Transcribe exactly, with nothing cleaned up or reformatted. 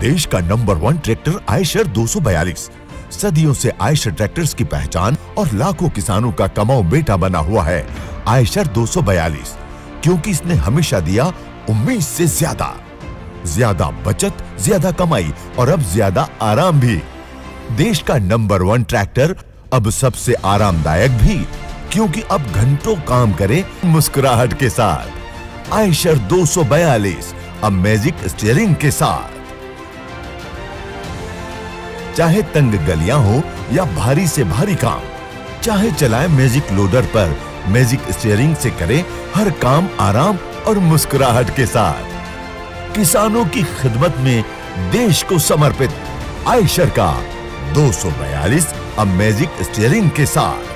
देश का number one tractor Eicher दो सौ बयालीस सदियों से आयशर ट्रैक्टर्स की पहचान और लाखों किसानों का कमाऊ बेटा बना हुआ है। आयशर दो सौ बयालीस क्योंकि इसने हमेशा दिया उम्मीद से ज्यादा ज्यादा बचत, ज्यादा कमाई और अब ज्यादा आराम भी। देश का नंबर वन ट्रैक्टर अब सबसे आरामदायक भी, क्योंकि अब घंटों काम करे मुस्कुराहट के साथ। आयशर दो सौ बयालीस अब मैजिक स्टीयरिंग के साथ। चाहे तंग गलियां हो या भारी से भारी काम, चाहे चलाए मैजिक लोडर पर, मैजिक स्टीयरिंग से करे हर काम आराम और मुस्कुराहट के साथ। किसानों की खिदमत में देश को समर्पित आयशर का दो सौ बयालीस अब मैजिक स्टीयरिंग के साथ।